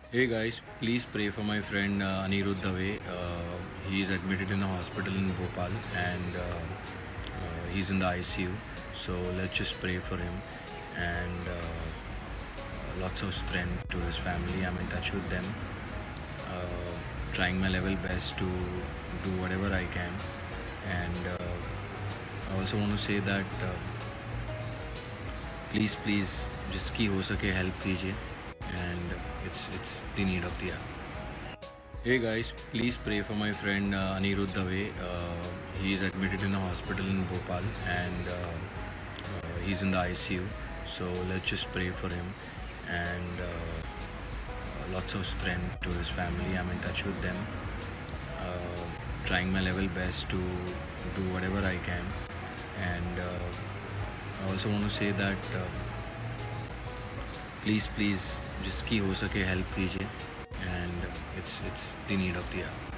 Hey guys, please pray for my friend Anirudh Dave. He is admitted in a hospital in Bhopal and he's in the ICU. So let's just pray for him and lots of strength to his family. I'm in touch with them, trying my level best to do whatever I can. And I also want to say that please जिसकी हो सके help कीजिए and it's the need of the hour. Hey guys, please pray for my friend Anirudh Dave. He is admitted in a hospital in Bhopal and he's in the ICU. So let's just pray for him and lots of strength to his family. I'm in touch with them, trying my level best to do whatever I can. And I also want to say that please जिसकी हो सके help कीजिए and it's the need of the hour.